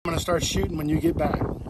going to start shooting when you get back.